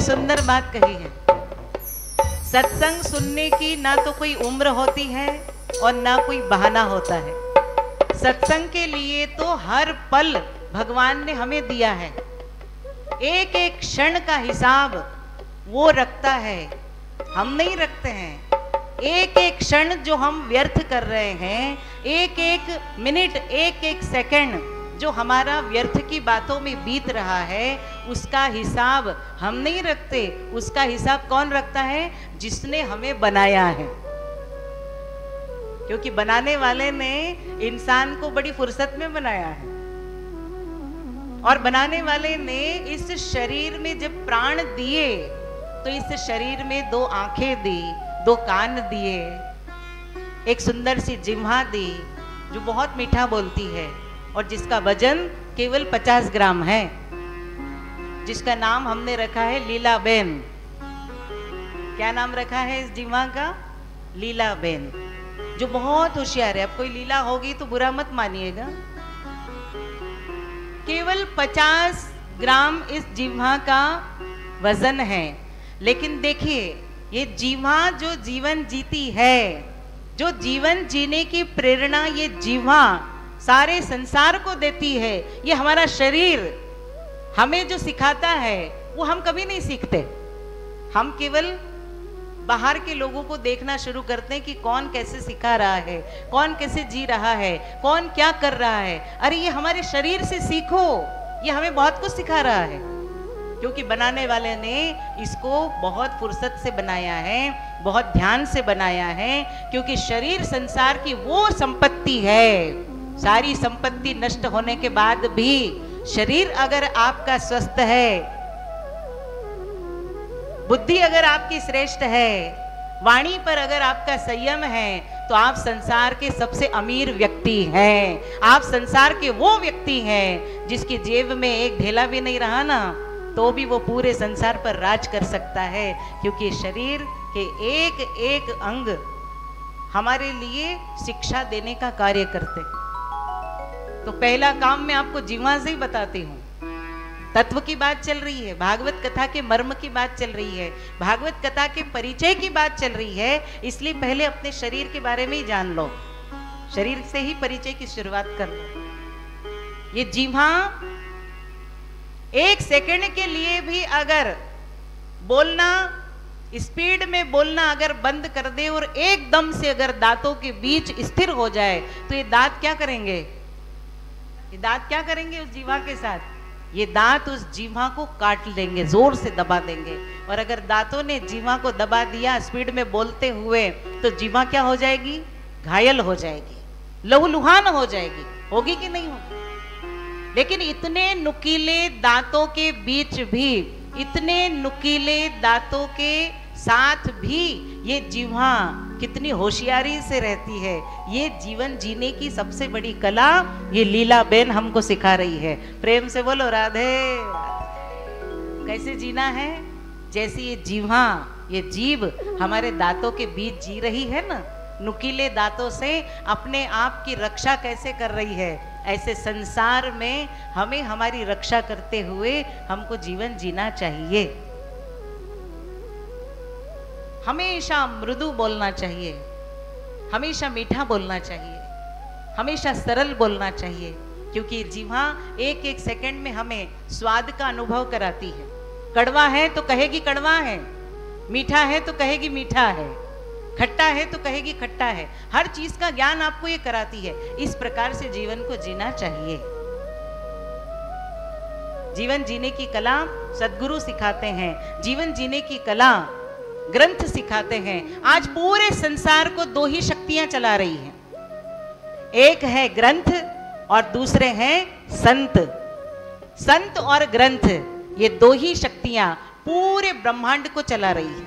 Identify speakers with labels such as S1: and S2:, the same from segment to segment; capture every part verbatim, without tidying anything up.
S1: सुंदर बात कही है। सत्संग सुनने की ना तो कोई उम्र होती है और ना कोई बहाना होता है। सत्संग के लिए तो हर पल भगवान ने हमें दिया है। एक एक क्षण का हिसाब वो रखता है, हम नहीं रखते हैं। एक एक क्षण जो हम व्यर्थ कर रहे हैं, एक एक मिनट, एक एक सेकंड जो हमारा व्यर्थ की बातों में बीत रहा है, उसका हिसाब हम नहीं रखते। उसका हिसाब कौन रखता है? जिसने हमें बनाया है। क्योंकि बनाने वाले ने इंसान को बड़ी फुर्सत में बनाया है, और बनाने वाले ने इस शरीर में जब प्राण दिए तो इस शरीर में दो आंखें दी, दो कान दिए, एक सुंदर सी जिह्वा दी जो बहुत मीठा बोलती है और जिसका वजन केवल पचास ग्राम है, जिसका नाम हमने रखा है लीलाबेन। क्या नाम रखा है इस जिह्वा का? लीलाबेन, जो बहुत होशियार है। अब कोई लीला होगी तो बुरा मत मानिएगा। केवल पचास ग्राम इस जिह्वा का वजन है, लेकिन देखिए ये जिह्वा जो जीवन जीती है, जो जीवन जीने की प्रेरणा ये जिह्वा सारे संसार को देती है। ये हमारा शरीर हमें जो सिखाता है वो हम कभी नहीं सीखते। हम केवल बाहर के लोगों को देखना शुरू करते हैं कि कौन कैसे सिखा रहा है, कौन कैसे जी रहा है, कौन क्या कर रहा है। अरे ये हमारे शरीर से सीखो, ये हमें बहुत कुछ सिखा रहा है। क्योंकि बनाने वाले ने इसको बहुत फुर्सत से बनाया है, बहुत ध्यान से बनाया है। क्योंकि शरीर संसार की वो संपत्ति है, सारी संपत्ति नष्ट होने के बाद भी शरीर अगर आपका स्वस्थ है, बुद्धि अगर आपकी श्रेष्ठ है, वाणी पर अगर आपका संयम है, तो आप संसार के सबसे अमीर व्यक्ति हैं। आप संसार के वो व्यक्ति हैं जिसकी जेब में एक ढेला भी नहीं रहा ना, तो भी वो पूरे संसार पर राज कर सकता है। क्योंकि शरीर के एक एक अंग हमारे लिए शिक्षा देने का कार्य करते। तो पहला काम मैं आपको जिह्वा से ही बताती हूँ। तत्व की बात चल रही है, भागवत कथा के मर्म की बात चल रही है, भागवत कथा के परिचय की बात चल रही है। इसलिए पहले अपने शरीर के बारे में ही जान लो, शरीर से ही परिचय की शुरुआत कर लो। ये जिह्वा एक सेकंड के लिए भी अगर बोलना, स्पीड में बोलना अगर बंद कर दे और एकदम से अगर दांतों के बीच स्थिर हो जाए, तो ये दांत क्या करेंगे? ये दांत क्या करेंगे उस जिह्वा के साथ? ये दांत उस जिह्वा को काट लेंगे, जोर से दबा देंगे। और अगर दांतों ने जिह्वा को दबा दिया स्पीड में बोलते हुए, तो जिह्वा क्या हो जाएगी? घायल हो जाएगी, लहूलुहान हो जाएगी। होगी कि नहीं होगी? लेकिन इतने नुकीले दांतों के बीच भी, इतने नुकीले दांतों के साथ भी ये जिह्वा कितनी होशियारी से रहती है। ये जीवन जीने की सबसे बड़ी कला ये लीलाबेन हमको सिखा रही है। प्रेम से बोलो राधे। कैसे जीना है? जैसे ये जिह्वा, ये जीभ हमारे दांतों के बीच जी रही है ना, नुकीले दांतों से अपने आप की रक्षा कैसे कर रही है, ऐसे संसार में हमें हमारी रक्षा करते हुए हमको जीवन जीना चाहिए। हमेशा मृदु बोलना चाहिए, हमेशा मीठा बोलना चाहिए, हमेशा सरल बोलना चाहिए। क्योंकि जिह्वा एक एक सेकंड में हमें स्वाद का अनुभव कराती है। कड़वा है तो कहेगी कड़वा है, मीठा है तो कहेगी मीठा है, खट्टा है तो कहेगी खट्टा है। हर चीज का ज्ञान आपको ये कराती है। इस प्रकार से जीवन को जीना चाहिए। जीवन जीने की कला सद्गुरु सिखाते हैं, जीवन जीने की कला ग्रंथ सिखाते हैं। आज पूरे संसार को दो ही शक्तियां चला रही हैं, एक है ग्रंथ और दूसरे हैं संत। संत और ग्रंथ, ये दो ही शक्तियां पूरे ब्रह्मांड को चला रही हैं।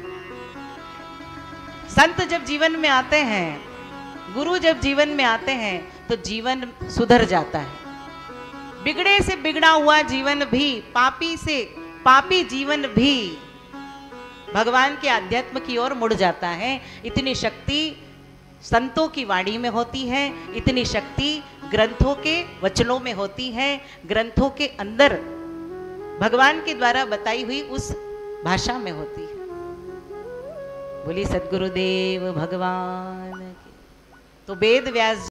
S1: संत जब जीवन में आते हैं, गुरु जब जीवन में आते हैं, तो जीवन सुधर जाता है। बिगड़े से बिगड़ा हुआ जीवन भी, पापी से पापी जीवन भी भगवान के अध्यात्म की ओर मुड़ जाता है। इतनी शक्ति संतों की वाणी में होती है, इतनी शक्ति ग्रंथों के वचनों में होती है। ग्रंथों के अंदर भगवान के द्वारा बताई हुई उस भाषा में होती है। बोली सद्गुरुदेव भगवान की। तो वेद व्यास